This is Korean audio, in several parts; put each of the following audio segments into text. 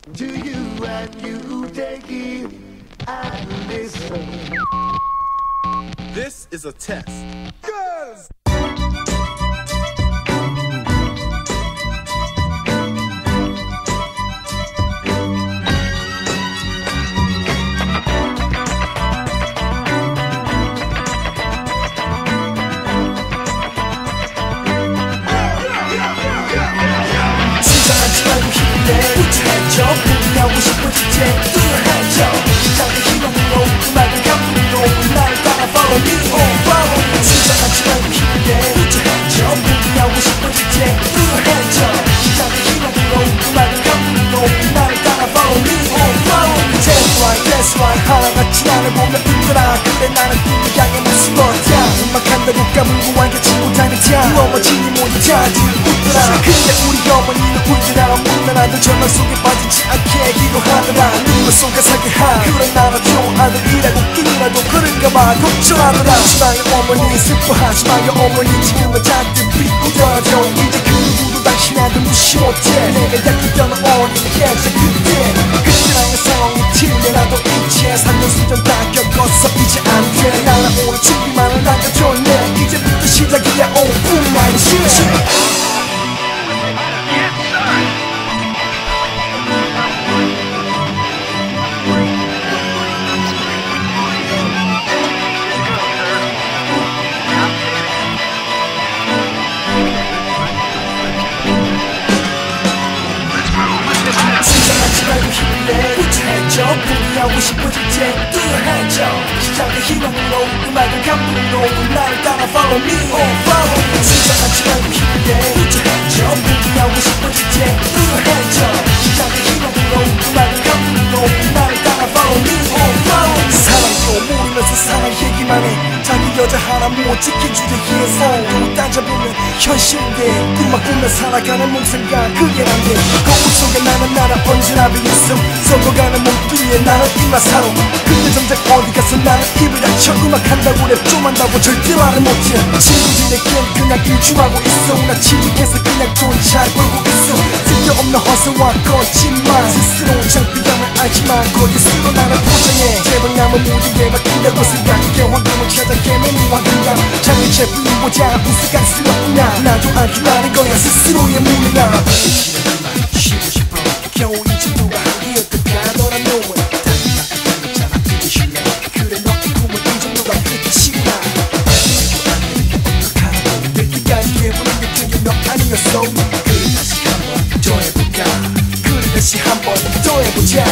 to you and you take it and listen. This is a test. Girls! 포기하고 싶어질 때 뚜렷하죠. 시작의 희망으로 음악을 감동으로 나를 따라 follow me, oh follow me. 주저하지 말고 힘을 내 뚜렷하죠. 포기하고 싶어질 때 뚜렷하죠. 시작의 희망으로 음악을 감동으로 나를 따라 follow me, oh follow me. That's right 하나같이 나를 보면 웃더라. 근데 나는 꿈을 향해 못 숨었다. 음악한다고 까불고 완전치 못하는 자 넘어지니 못하지 웃더라. 근데 우리 어머니는 울더라. 못난 아들 절망 속에 빠지지 않게 기도하더라. 눈물 속에 살게 하 그런 나라도 아들이라고 끼니라도 그럴까봐 걱정하더라. 하지마요 어머니 슬퍼하지 마요 어머니 지금은 잔뜩 비웃어져. 이제 그 누구도 당신 아들 무시 못해. 내가 약했던 어린이 해제 그때 나의 상황이 틀려나도 이제 3년 수전 다 겪었어. 이제 안돼 날아오는 준비만을 남겨줬네. 이제부터 시작이야 oh boom my shit. 포기하고 싶어질 때 뚜렷하죠. 시작의 희망으로 음악을 감동으로 나를 따라 follow me, oh follow me. 주저하지 말고 힘을 내 뚜렷하죠. 포기하고 싶어질 때 뚜렷하죠. 시작의 희망으로 음악을 감동으로 나를 따라 follow me, oh follow me. 사랑도 모르면서 사랑 얘기만 해. 자기 여자 하나 못 지켜주려 해서 또 따져보면 현실인데 꿈만 꾸며 살아가는 몽상가 그게 난데 거울 속에 나는 나를 언제나 비웃음 썩어가는 몸뚱이에 나는 입만 살아. 근데 정작 어디 가서 나는 입을 닫혀 음악한다고 랩 좀 한다고 절대 말을 못해. 친구들에겐 그냥 일중하고 있어. 나 침묵해서 그냥 돈 잘 벌고 있어. 쓸데없는 허세와 거짓말 스스로 창피함을 알지만 거기 스스로 나를 포장해. 제발 남은 모든 게 맡긴다고 생각해. 황금을 찾아 깨매는 황금감 장을 재불리보자 우스간 쓸었구나. 나도 안기나는 거야 스스로의 무능함. 쉬고 싶어 겨우 이제 누가 한계였던가 너란 놈은 다른 잖아 그게 실례. 그래 너의 꿈은 이 정도가 끝이구나. 어떡하라고 뺏기까지 해보는 게 그게 너 아니었어. 그래 다시 한번 더 해볼까. 그래 다시 한번 더 해보자.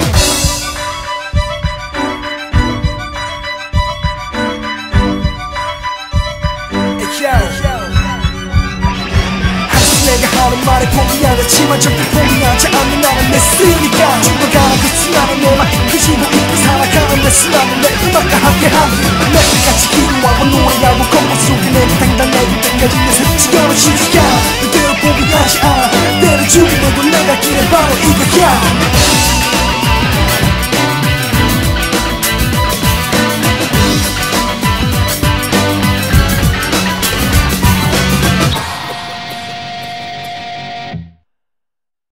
내가 하는 말에 포기하겠지만 절대 포기하지 않는 나는 내 스리니까. 죽어가는 그 순간에 내 맘 이끄시고 잊고 살아가는 내 순간은 내 음악과 함께하기. 내일같이 기도하고 노래하고 건물 속에 내 당당해질 때까지 내 삶을 지겨워지는 시간. 그대로 포기하지 않아. 때를 죽이려고 내가 길에 바로 이거야.